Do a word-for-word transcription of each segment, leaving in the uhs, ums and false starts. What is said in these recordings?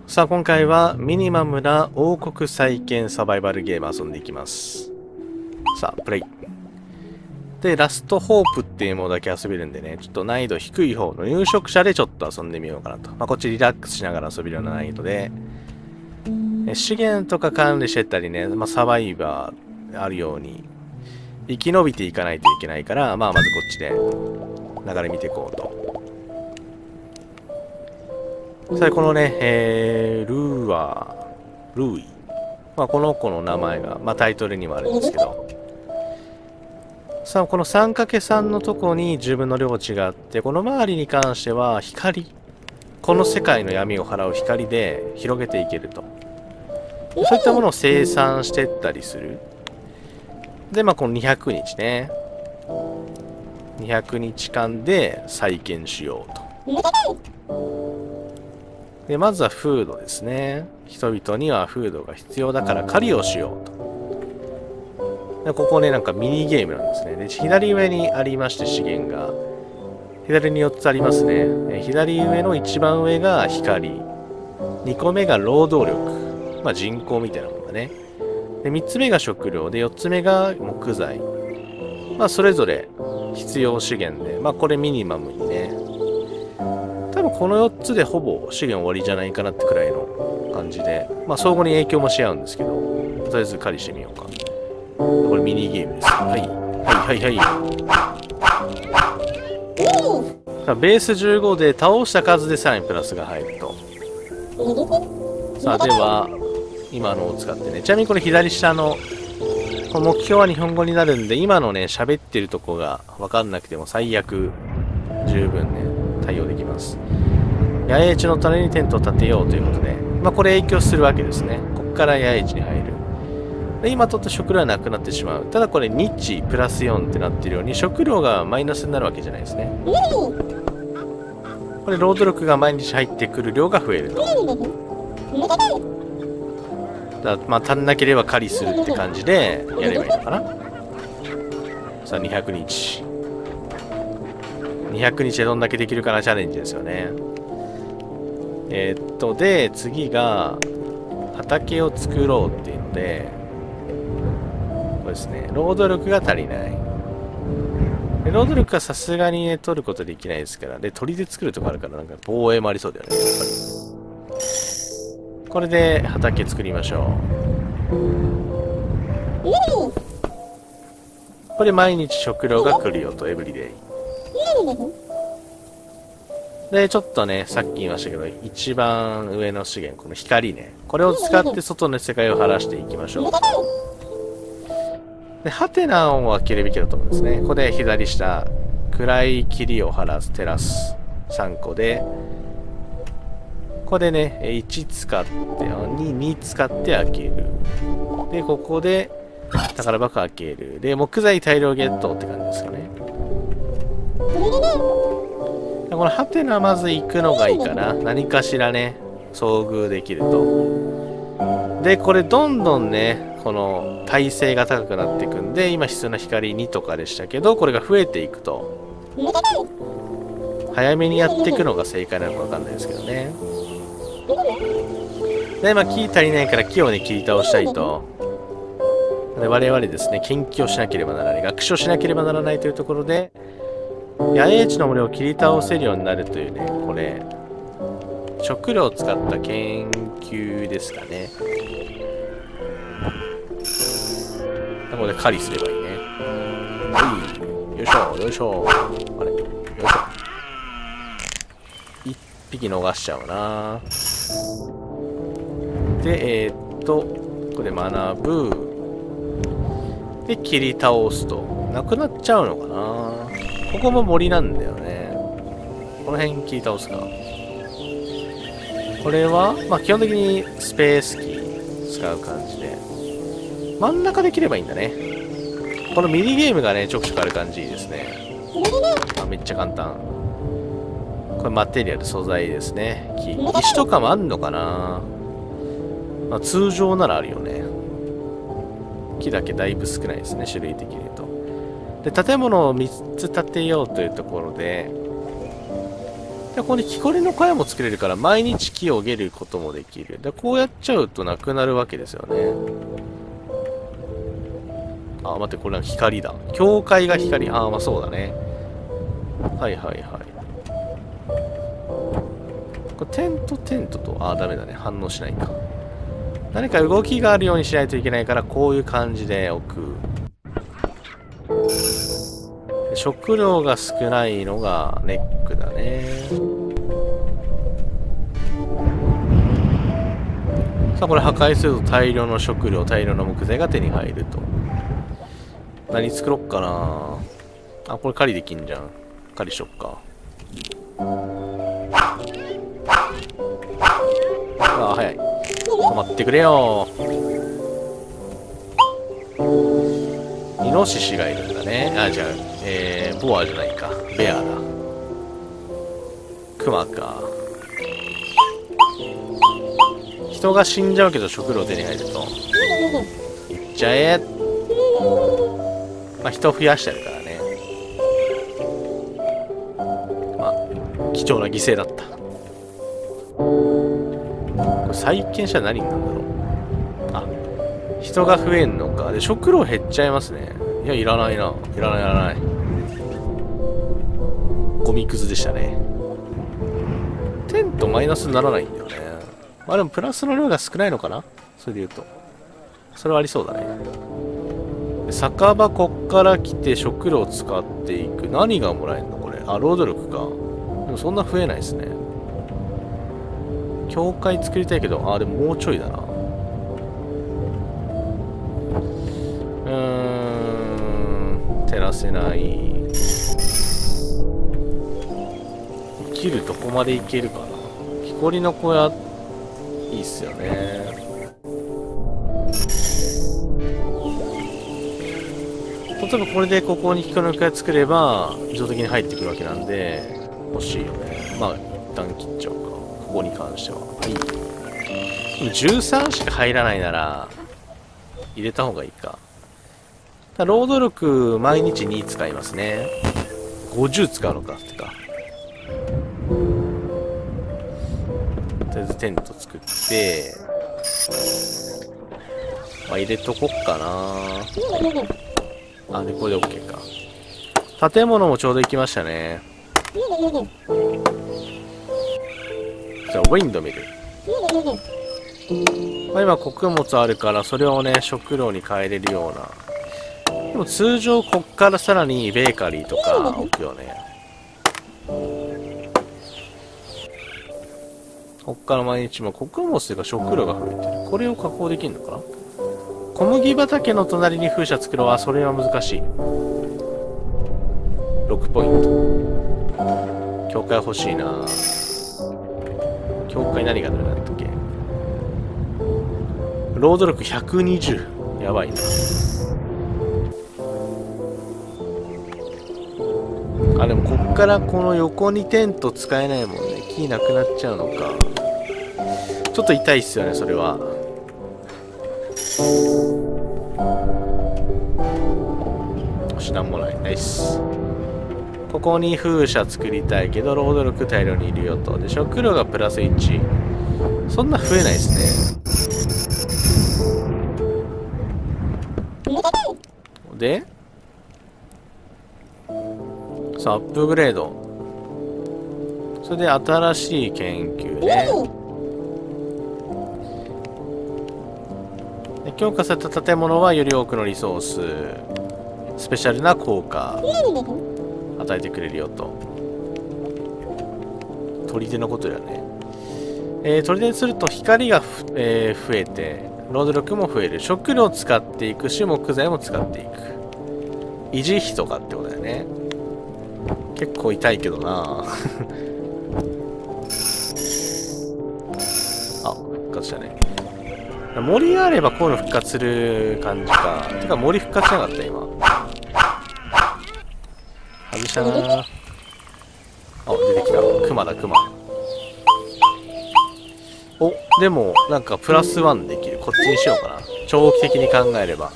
さあ今回はミニマムな王国再建サバイバルゲーム遊んでいきます。さあプレイで、ラストホープっていうものだけ遊べるんでね、ちょっと難易度低い方の入植者でちょっと遊んでみようかなと。まあ、こっちリラックスしながら遊べるような難易度で、資源とか管理してったりね、まあ、サバイバーあるように生き延びていかないといけないから、まあまずこっちで流れ見ていこうと。さあこのね、えー、ルーアー、ルーイ。まあこの子の名前が、まあタイトルにもあるんですけど。さあこの さんかけさん のとこに自分の領地があって、この周りに関しては光。この世界の闇を払う光で広げていけると。そういったものを生産していったりする。で、まあこのにひゃくにちね。にひゃくにちかんで再建しようと。で、まずはフードですね。人々にはフードが必要だから狩りをしようと。で、ここね、なんかミニゲームなんですね。で、左上にありまして資源が。左によっつありますね。え左上の一番上が光。にこめが労働力。まあ人口みたいなものだね。で、みっつめが食料で、よっつめが木材。まあそれぞれ必要資源で、まあこれミニマムにね。多分このよっつでほぼ資源終わりじゃないかなってくらいの感じで、まあ相互に影響もし合うんですけど、とりあえず狩りしてみようか。これミニゲームです。はい。はいはいはい。ベースじゅうごで倒した数でさらにプラスが入ると。さあでは、今のを使ってね。ちなみにこれ左下の、この目標は日本語になるんで、今のね、喋ってるとこがわかんなくても最悪十分ね、対応できます。野営地の種にテントを建てようということで、まあこれ影響するわけですね。ここから野営地に入る。で、今取った食料はなくなってしまう。ただこれ日プラスよんってなってるように食料がマイナスになるわけじゃないですね。これ労働力が毎日入ってくる量が増えると。だまあ足んなければ狩りするって感じでやればいいのかな。さあにひゃくにち。にひゃくにちでどんだけできるかなチャレンジですよね。えー、っと、で、次が、畑を作ろうっていうので、これですね、労働力が足りない。で労働力はさすがにね、取ることできないですから、で、鳥で作るとかあるから、なんか防衛もありそうだよね、やっぱり。これで畑作りましょう。これ毎日食料が来るよと、エブリデイ。で、ちょっとね、さっき言いましたけど、一番上の資源、この光ね。これを使って外の世界を晴らしていきましょう。で、ハテナを開けるべきだと思うんですね。ここで左下、暗い霧を晴らす、照らす。さんこで、ここでね、いち使って、に、に使って開ける。で、ここで、宝箱開ける。で、木材大量ゲットって感じですかね。このハテナまず行くのがいいかな。何かしらね、遭遇できると。で、これどんどんね、この耐性が高くなっていくんで、今必要な光にとかでしたけど、これが増えていくと。早めにやっていくのが正解なのかわかんないですけどね。で、今木足りないから木をね、切り倒したいと。で、我々ですね、研究をしなければならない、学習をしなければならないというところで、野営地の森を切り倒せるようになるというね、これ、食料を使った研究ですかね。ここで狩りすればいいね。はい、よいしょ、よいしょ。あれ、よいしょ。一匹逃しちゃうな。で、えー、っと、ここで学ぶ。で、切り倒すと。なくなっちゃうのかな。ここも森なんだよね。この辺切り倒すか。これは、まあ基本的にスペースキー使う感じで。真ん中で切ればいいんだね。このミニゲームがね、ちょくちょくある感じいいですね。あ、めっちゃ簡単。これマテリアル、素材ですね。木。石とかもあんのかな。まあ通常ならあるよね。木だけだいぶ少ないですね、種類的に言うと。で、建物をみっつ建てようというところで、 で、ここに木こりの小屋も作れるから、毎日木をげることもできる。で、こうやっちゃうとなくなるわけですよね。あ、待って、これは光だ。教会が光。ああ、まあそうだね。はいはいはい。これテントテントと、ああ、ダメだね。反応しないか。何か動きがあるようにしないといけないから、こういう感じで置く。食料が少ないのがネックだね。さあ、これ破壊すると大量の食料、大量の木材が手に入ると。何作ろっかなあ、これ狩りできんじゃん。狩りしよっか。ああ、早い。止まってくれよ。イノシシがいるんだね。あ、じゃあ、えー、ボアじゃないか。ベアだ。クマか。人が死んじゃうけど食料手に入ると。いっちゃえ。まあ、人を増やしてるからね。まあ、貴重な犠牲だった。これ再建したら何になるんだろう。あ、人が増えんのか。で、食料減っちゃいますね。いや、いらないな。いらない、いらない。ゴミくずでしたね。テントマイナスにならないんだよね。まあでも、プラスの量が少ないのかなそれで言うと。それはありそうだね。酒場こっから来て食料を使っていく。何がもらえるのこれ。あ、労働力か。でもそんな増えないですね。教会作りたいけど、あ、でももうちょいだな。うーん、照らせない。生きるどこまでいけるかな。木こりの小屋、いいっすよね。例えばこれでここに木こりの小屋作れば、自動的に入ってくるわけなんで、欲しいよね。まあ、一旦切っちゃおうか。ここに関しては。はい。でもじゅうさんしか入らないなら、入れた方がいいか。労働力、毎日に使いますね。ごじゅう使うのかってか。とりあえずテント作って、まあ、入れとこっかな。あ、で、これで OK か。建物もちょうど行きましたね。じゃあ、ウィンドミル。まあ、今、穀物あるから、それをね、食料に変えれるような。でも通常、こっからさらにベーカリーとか置くよね。こっから毎日も穀物というか食料が増えてる。これを加工できるのかな。小麦畑の隣に風車作ろう。あ、それは難しい。ろくポイント。教会欲しいな。教会何がダメなんだっけ。労働力ひゃくにじゅう。やばいな。あ、でもこっからこの横にテント使えないもんね。木なくなっちゃうのか。ちょっと痛いっすよね、それは。よし、なんもない。ナイス。ここに風車作りたいけど、労働力大量にいるよと。で、食料がプラスいち。そんな増えないですね。で、さあ、アップグレード。それで新しい研究ね。で、強化された建物はより多くのリソース、スペシャルな効果与えてくれるよと。砦のことだよね。えー、砦にすると光がふ、えー、増えて、労働力も増える。食料を使っていくし、木材も使っていく。維持費とかってことだよね。結構痛いけどなあ、復活したね。森があればこういうの復活する感じか。てか森復活しなかった今。外したな。あ、出てきた。クマだクマ。お、でもなんかプラスワンできる。こっちにしようかな。長期的に考えれば。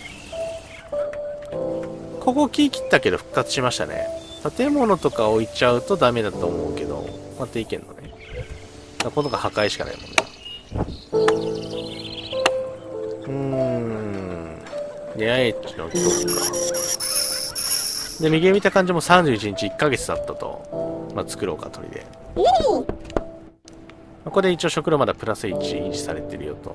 ここ木切ったけど復活しましたね。建物とか置いちゃうとダメだと思うけど、 やっていけんのね。このが破壊しかないもんね。うーん。レアエッジの強化。で、右見た感じもさんじゅういちにちいっかげつだったと。まあ、作ろうか、鳥で。ここで一応食料まだプラスいち維持されてるよと。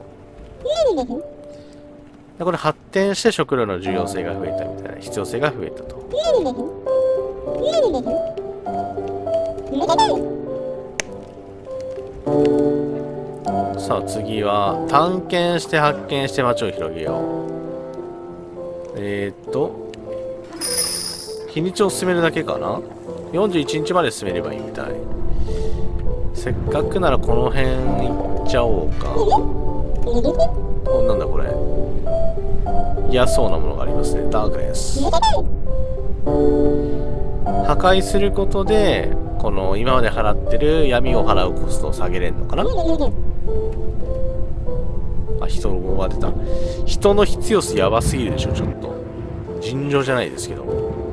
でこれ発展して食料の重要性が増えたみたいな、必要性が増えたと。さあ次は探検して発見して街を広げよう。えー、っと日にちを進めるだけかな。よんじゅういちにちまで進めればいいみたい。せっかくならこの辺行っちゃおうか。お、なんだこれ。嫌そうなものがありますね。ダークネス。破壊することでこの今まで払ってる闇を払うコストを下げれるのかな。あ、人が出た。人の必要数やばすぎるでしょ。ちょっと尋常じゃないですけど。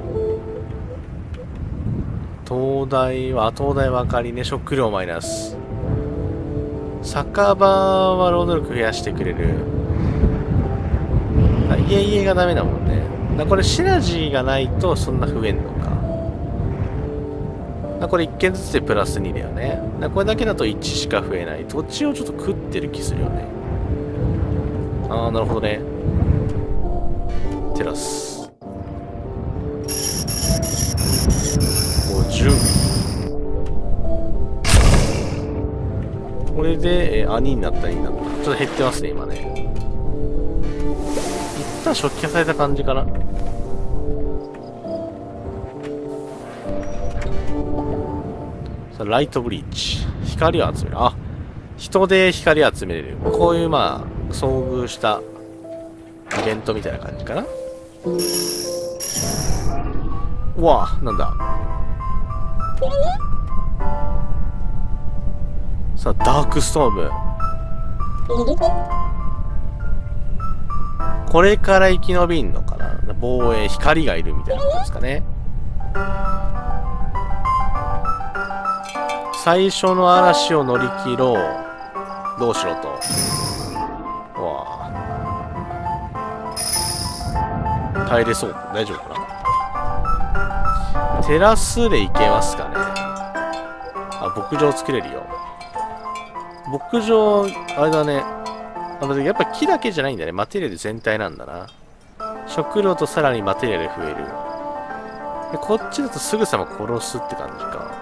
灯台は灯台分かりね。食料マイナス。酒場は労働力増やしてくれる。家家がダメだもんね。だこれシナジーがないとそんな増えんのか。だこれいっけんずつでプラスにだよね。だこれだけだといちしか増えない。土地をちょっと食ってる気するよね。ああ、なるほどね。テラスごじゅう。これで、えー、兄になったらいいな。ちょっと減ってますね今ね。一旦初期化された感じかな。さあライトブリーチ。光を集める。あ、人で光を集めれる。こういうまあ遭遇したイベントみたいな感じかな。うわあ、なんだ。さあダークストーム。これから生き延びんのかな。防衛、光がいるみたいなことですかね。最初の嵐を乗り切ろう。どうしろと。うわあ、耐えれそう。大丈夫かな。テラスで行けますかね。あ、牧場作れるよ。牧場、あれだね。やっぱ木だけじゃないんだね。マテリアル全体なんだな。食料とさらにマテリアル増える。でこっちだとすぐさま殺すって感じか。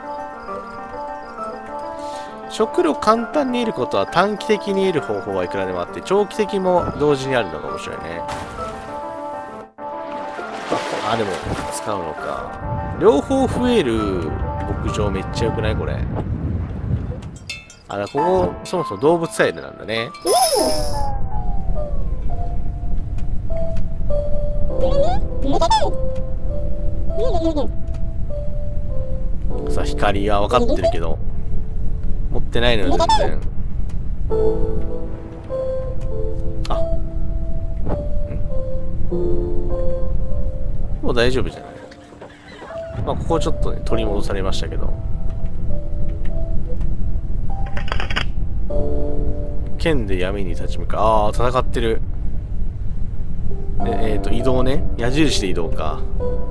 食料簡単に得ることは短期的に得る方法はいくらでもあって、長期的も同時にあるのが面白いね。あ、でも使うのか。両方増える牧場めっちゃ良くないこれ。あ、だここそもそも動物サイドなんだね。さあ光は分かってるけど持ってないのよ全然。あ、うん、もう大丈夫じゃない。まあここちょっとね取り戻されましたけど。剣で闇に立ち向かう。ああ、戦ってる。でえっ、ー、と移動ね。矢印で移動か。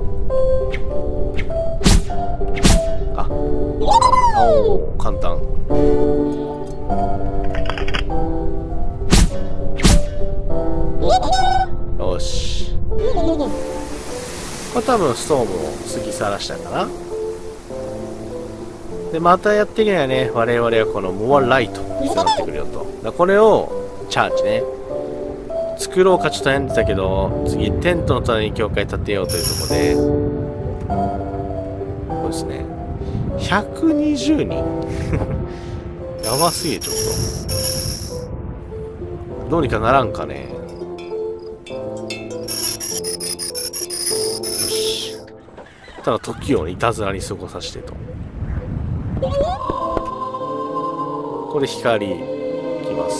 あ、おお、簡単。よし。これ多分ストームを過ぎ去らしたかな。でまたやっていけないね。我々はこのモアライト必要になってくるよと。だこれをチャージね作ろうかちょっと悩んでたけど、次テントの隣に教会建てようというところで、こうですねひゃくにじゅうにんやばすぎる。ちょっとどうにかならんかね。よしただ時をいたずらに過ごさせてと。これ光きます。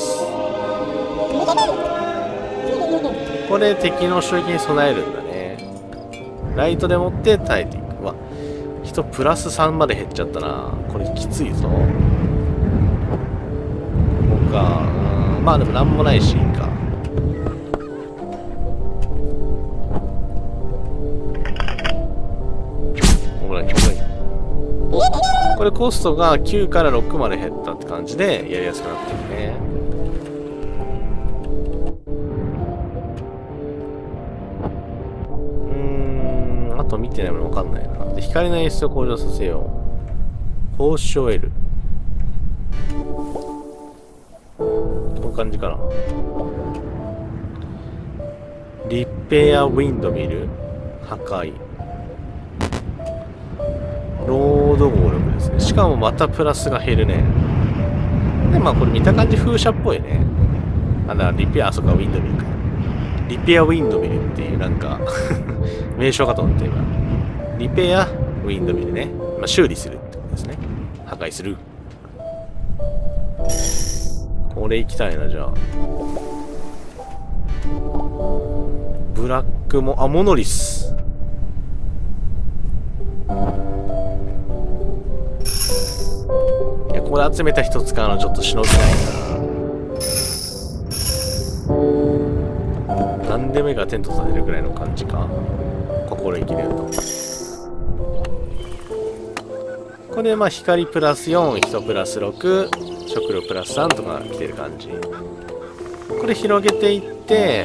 これ敵の襲撃に備えるんだね。ライトでもって耐えていく。わ、一人プラスさんまで減っちゃったな。これきついぞ。こうか。うん、まあでもなんもないしいいか。ほら、これコストがきゅうからろくまで減ったって感じでやりやすくなってるね。うーん、あと見てないものわかんないな。で、光の演出を向上させよう。報酬を得る。この感じかな。リペアウィンドミル。破壊。ロード合力ですね。しかもまたプラスが減るね。で、まあこれ見た感じ風車っぽいね。あ、だからリペア、あ、そっか、ウィンドミルか。リペアウィンドミルっていうなんか名称かと思った今。リペアウィンドミルね。まあ修理するってことですね。破壊する。これ行きたいな、じゃあ。ブラックも、あ、モノリス。いや、ここで集めた人使うのちょっと忍びないな。何でもいいからテントさせるぐらいの感じか。心意気で言うと。これでまあ光プラスよん、人プラスろく、食料プラスさんとか来てる感じ。これ広げていって、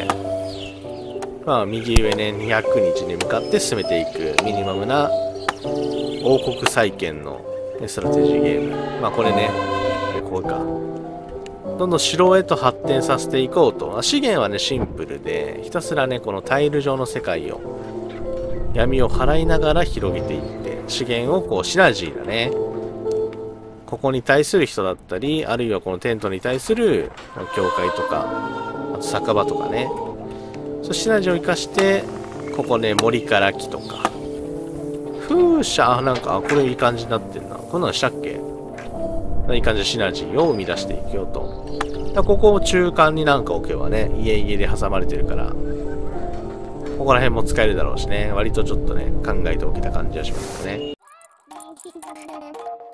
まあ右上ね、にひゃくにちに向かって進めていくミニマムな王国再建のストラテジーゲーム。まあこれね、こうか。どんどん城へと発展させていこうと。資源はね、シンプルで、ひたすらね、このタイル上の世界を、闇を払いながら広げていって、資源をこう、シナジーだね。ここに対する人だったり、あるいはこのテントに対する教会とか、あと酒場とかね。そシナジーを生かして、ここね、森から木とか。風車、なんか、これいい感じになってるな。こんなのしたっけ？いい感じでシナジーを生み出していくよと。だここを中間になんか置けばね、家々で挟まれてるから、ここら辺も使えるだろうしね、割とちょっとね、考えておけた感じがしますよね。